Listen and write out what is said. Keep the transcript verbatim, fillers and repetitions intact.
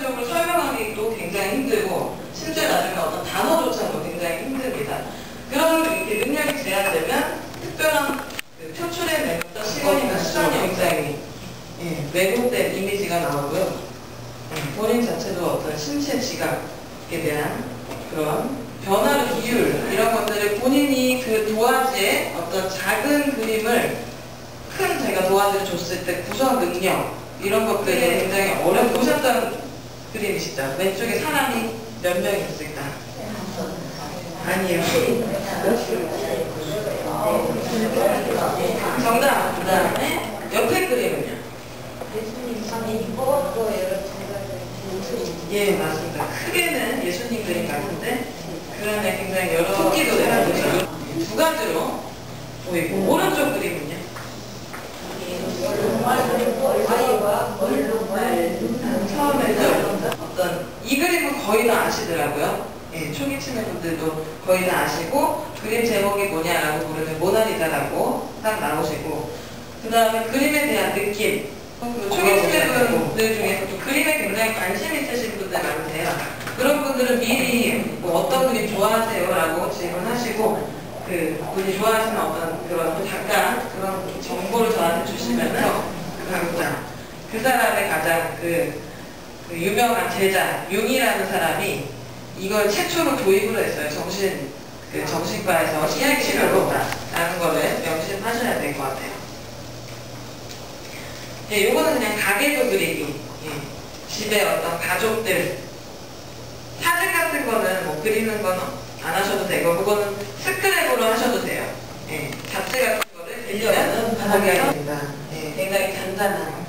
객관적으로 설명하기도 굉장히 힘들고 심지어 나중에 어떤 단어조차도 굉장히 힘듭니다. 그런 이렇게 능력이 제한되면 특별한 그 표출의 어떤 시간이나 수단 영상이 예, 왜곡된 이미지가 나오고요. 본인 자체도 어떤 신체 지각에 대한 그런 변화의 비율 이런 것들을 본인이 그 도화지에 어떤 작은 그림을 큰 제가 도화지를 줬을 때 구성 능력 이런 것들이 굉장히 어려 보셨던 그림이시죠? 왼쪽에 사람이 몇 명 있을까? 아니에요. 정답. 그 다음에 옆에 그림은요? 예수님 상이 있고 또 여러 예, 맞습니다. 크게는 예수님 그림 같은데 그 안에 굉장히 여러 토끼도 내려보죠. 두 가지로 보이고 오른쪽 그림은요? 처음에는 어떤 이 그림은 거의 다 아시더라고요. 예, 초기 치는 분들도 거의 다 아시고 그림 제목이 뭐냐라고 부르면 모나리자라고 딱 나오시고 그 다음에 그림에 대한 느낌 초기 치는 분들 중에서도 그림에 굉장히 관심 있으신 분들 많으세요. 그런 분들은 미리 뭐 어떤 그림 좋아하세요? 라고 질문하시고 그 분이 좋아하시는 어떤 그런 잠깐 그런 정보를 저한테 주시면은 강자 그 사람의 가장 그, 그 유명한 제자 융이라는 사람이 이걸 최초로 도입을 했어요. 정신 그 정신과에서 신약 치료로라는 거를 명심하셔야 될 것 같아요. 예, 요거는 그냥 가계도 그리기. 예, 집에 어떤 가족들 사진 같은 거는 뭐 그리는 건 안 하셔도 되고 그거는 스크랩으로 하셔도 돼요. 예, 잡지 같은 거를 빌려면 하게 됩니다. 예, 굉장히 간단한